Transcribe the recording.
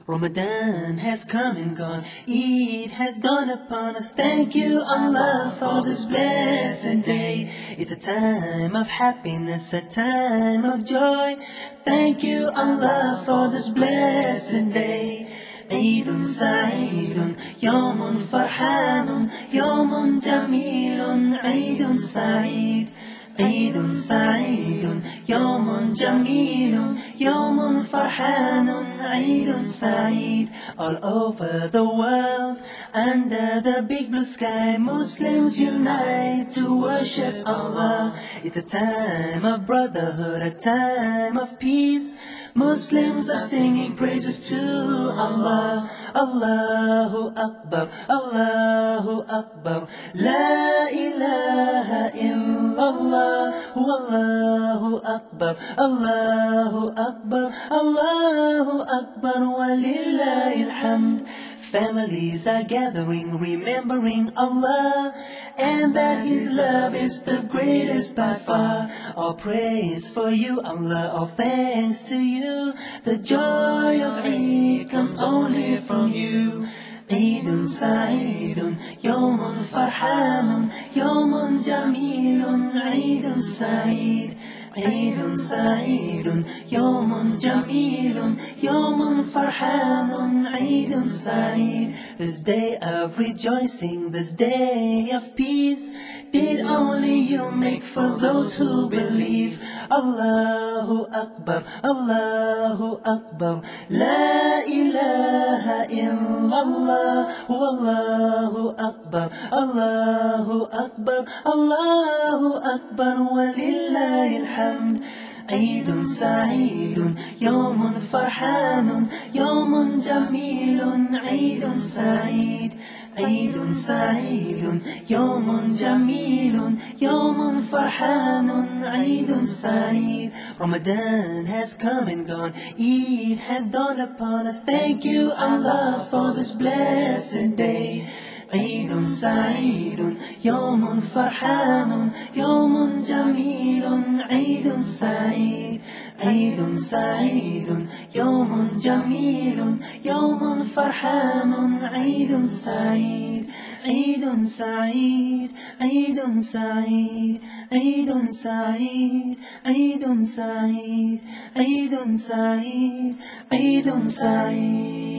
Ramadan has come and gone, Eid has dawned upon us. Thank you, Allah, for this blessed day. It's a time of happiness, a time of joy. Thank you, Allah, for this blessed day. عيد سعيد يوم فرحان يوم جميل عيد سعيد عيد سعيد يوم جميل يوم فرحان عيد سعيد. All over the world, under the big blue sky, Muslims unite to worship Allah. It's a time of brotherhood, a time of peace. Muslims are singing praises to Allah. Allahu Akbar, Allahu Akbar, La ilaha illallah, Wallahu Akbar, Allahu Akbar, Allahu Akbar, Walillahil hamd. Families are gathering, remembering Allah, and that His love is the greatest by far. All praise for you, Allah, all thanks to you. The joy of Eid comes only from you. عيد سعيد يوم فرحان يوم جميل عيد سعيد عيد سعيد يوم جميل يوم فرحان عيد سعيد. This day of rejoicing, this day of peace, did only you make for those who believe. Allahu Akbar, Allahu Akbar, La ilaha illallah, Wallahu Akbar, Allahu Akbar, Allahu Akbar, Walillahil hamd. عيد سعيد يوم فرحان يوم جميل عيد سعيد عيد سعيد يوم جميل يوم فرحان عيد سعيد. Ramadan has come and gone, Eid has dawned upon us. Thank you, Allah, for this blessed day. عيد سعيد يوم فرحان يوم جميل عيد سعيد عيد سعيد يوم جميل يوم فرحان عيد سعيد عيد سعيد عيد سعيد عيد سعيد عيد سعيد عيد سعيد عيد سعيد.